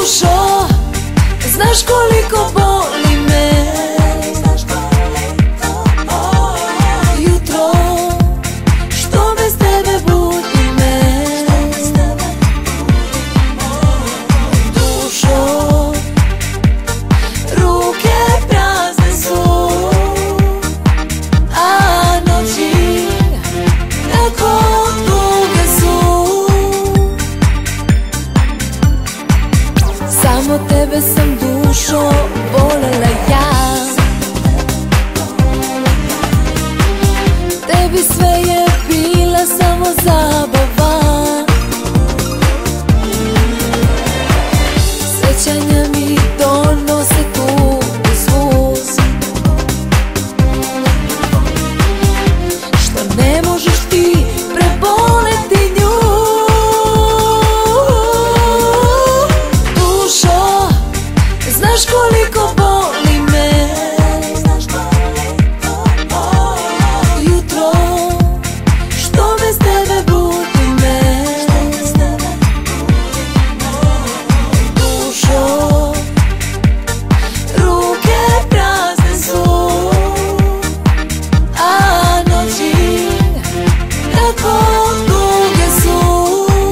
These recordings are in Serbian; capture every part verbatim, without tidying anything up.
Dušo, znaš koliko boli me jutro što bez tebe budi me. Dušo, ruke prazne su, a noći tako duge su. Samo tebe sam, dušo, volela ja. Tebi sve je bila samo zabava. Sećanja mi donose tugu svu, što ne možeš ti preboleti nju. Dušo, znaš koliko boli me jutro što bez tebe budi me. Dušo, ruke prazne su, a noći tako duge su.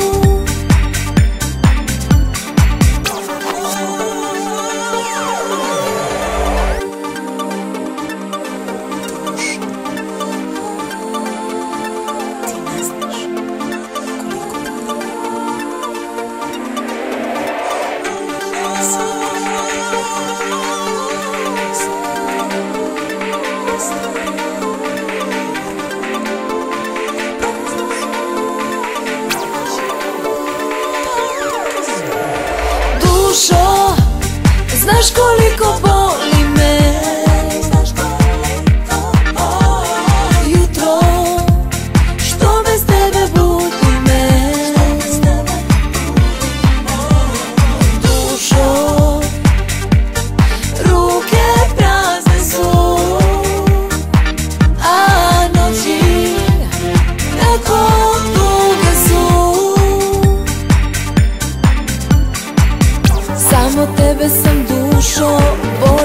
Dušo, znaš koliko boli me jutro što bez tebe budi me. Dušo, ruke prazne su, a noći tako duge su. Samo tebe sam, dušo, volela